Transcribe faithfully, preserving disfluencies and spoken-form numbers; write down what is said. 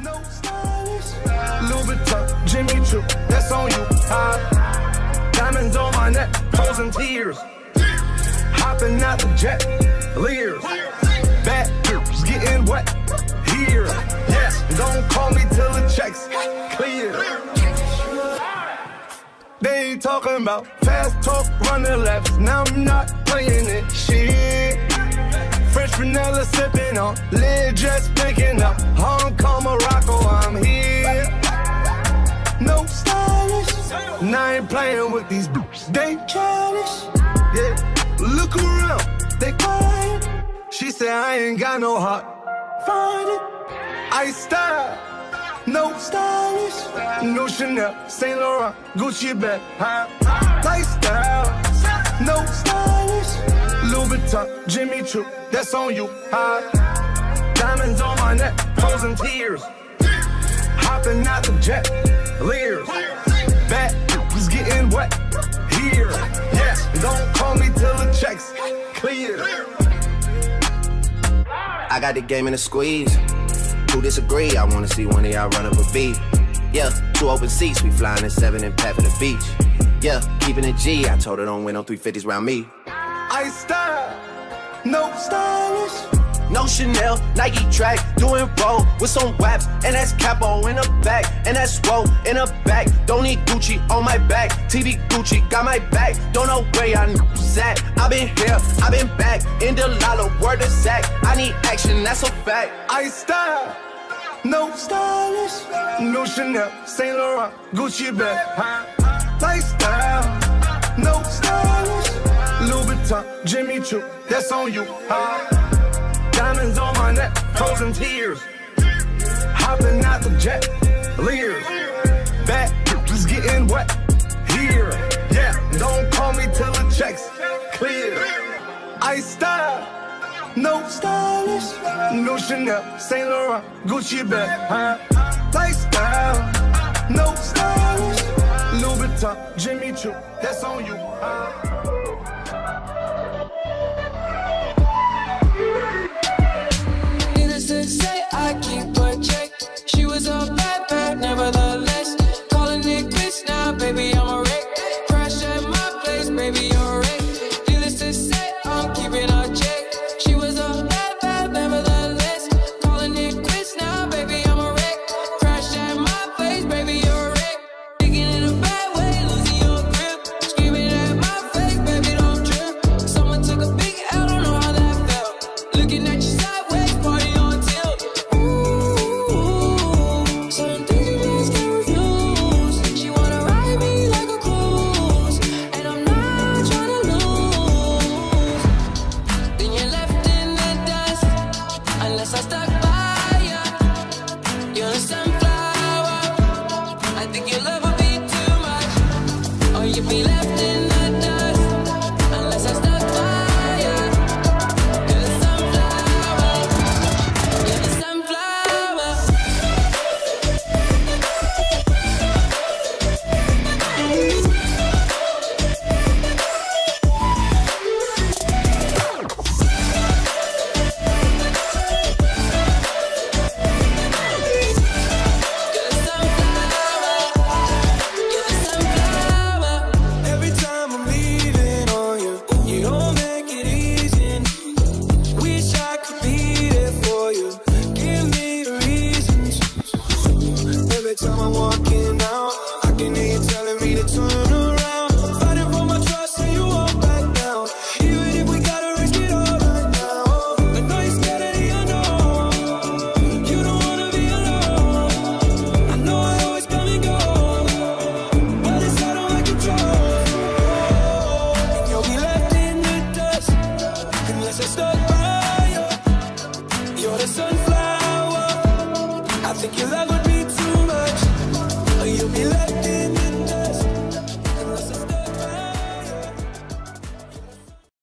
No stylish. Louis Vuitton, Jimmy Choo, that's on you. High. Diamonds on my neck, frozen tears. Hopping out the jet, leers. Bad girls getting wet here. Yes, don't call me till the checks clear. They ain't talking about fast talk, running laps. Now I'm not playing it. Shit. French vanilla sipping on, lid just picking up. Hong Kong, Morocco, I'm here. No stylish. Now I ain't playing with these boots. They childish. Yeah. Look around, they quiet. She said I ain't got no heart. Find it. I style. No stylish. No Chanel, Saint Laurent, Gucci bag. High lifestyle. No stylish. Louis Vuitton, Jimmy Choo, that's on you. High diamonds on my neck, frozen tears. Hopping out the jet, leers. Bad was getting wet here. Yes, don't call me till the checks clear. I got the game in a squeeze. Who disagree? I wanna see one of y'all run up a beat. Yeah, two open seats, we flying in seven and pat for the beach. Yeah, keeping it G, I told her don't win no three fifties round me. I style, no stylish. No Chanel, Nike track, doing roll with some waps, and that's capo in the back, and that's roll in the back. Don't need Gucci on my back, T V Gucci got my back. Don't know where y'all niggas at. I been here, I been back, in the lala, word of Zach. I need action, that's a fact. I style, no stylish. No Chanel, Saint Laurent, Gucci bag. High lifestyle, no stylish. Louis Vuitton, Jimmy Choo, that's on you. High diamonds on my neck, frozen tears. Hopping out the jet, leers. Bad was getting wet here. Yeah, don't call me till the checks clear. I style, no stylish. No Chanel, Saint Laurent, Gucci bag. High lifestyle, no stylish. Louis Vuitton, Jimmy Choo, that's on you. High. Say I keep